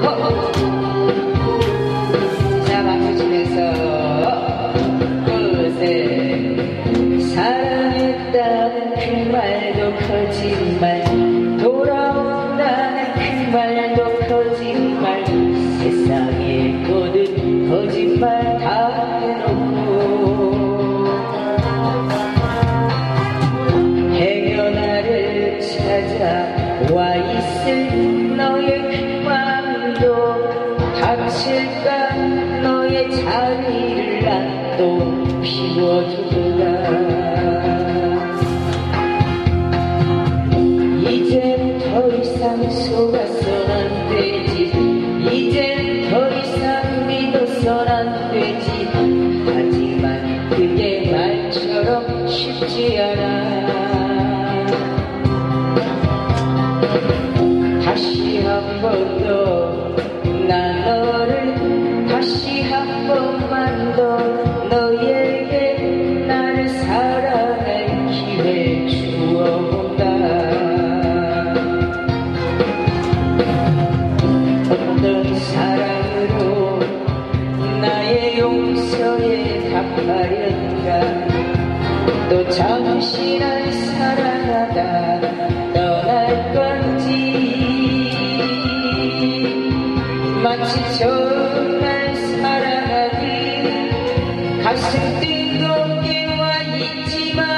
자, 박수 치면서 그새 사랑했다는 그 말도 거짓말, 돌아온다는 그 말도 거짓말, 세상의 모든 거짓말 다 해놓고 행여나를 찾아와 있을 너의 그 마음도 닥칠까 너의 자리를 난 또 비워두라. 이젠 더 이상 속아선 안 되지, 이젠 더 이상 믿어선 안 되지. 하지만 그게 말처럼 쉽지 않아. 다시 한 번 더 난 너를, 다시 한 번만 더 너에게 나를 사랑할 기회 주어본다. 어떤 사랑으로 나의 용서에 갚으련가. 또 잠시 날 사랑하다 떠날 건지, 마치 정말 사랑하듯 가슴 뜨겁게 와 있지만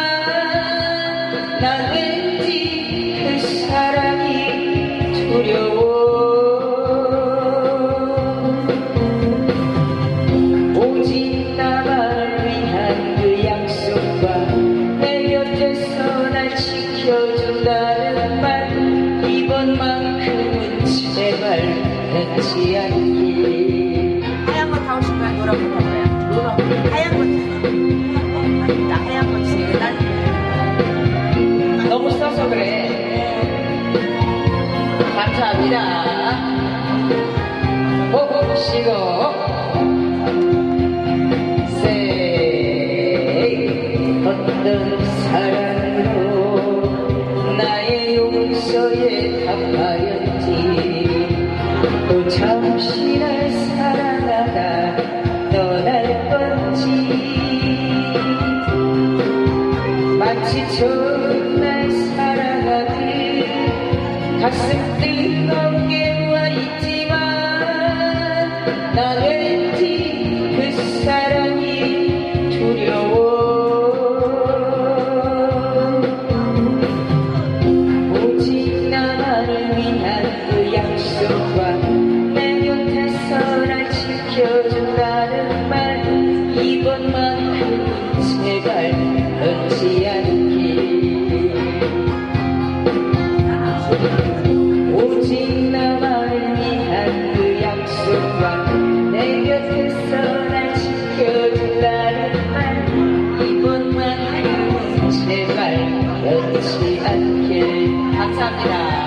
난 왠지 그 사랑이 두려워. 오직 나만을 위한 그 약속과 내 곁에서 날 지켜준다는 말, 이번만큼은 제발 변치 않길. 하얀 거 타고 싶어요? 노란 거 타고요? 노란 거. 하얀 거 타고. 하얀 거 진짜 너무 써서 그래. 감사합니다. 보고 쉬고 어떤 사랑으로 나의 용서에 갚아련지. 또 잠시 날 사랑하다 떠날 건지, 마치 정말 사랑하듯 가슴 뜨겁게 와 있지만 난 왠지 그 사랑이 두려워. 오직 나만을 위한 그 약속과 내 곁에서 날 지켜준다는 말, 이번만큼은 제발 변치 않길. 오직 나만을 위한 그 약속과 내 곁에서 날 지켜준다는 말, 이번만큼은 제발 변치 않길. 감사합니다.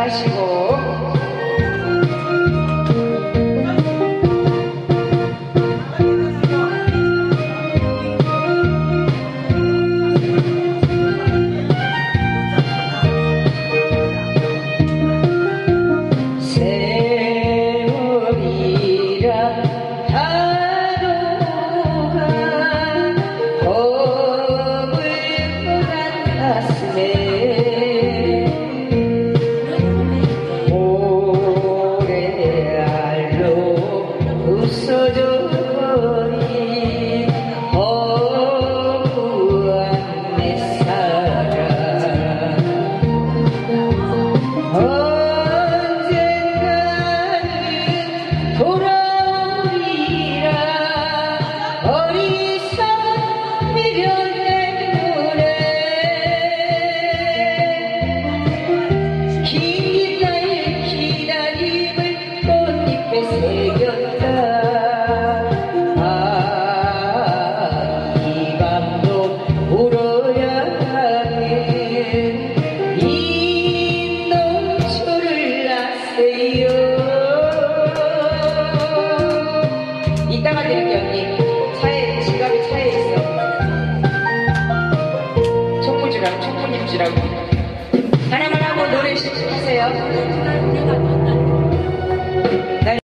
하시고 이따가 드릴게요 언니. 차에 지갑이 차에 있어. 총무주라고 총무님주라고 하나만 하고 노래 하세요.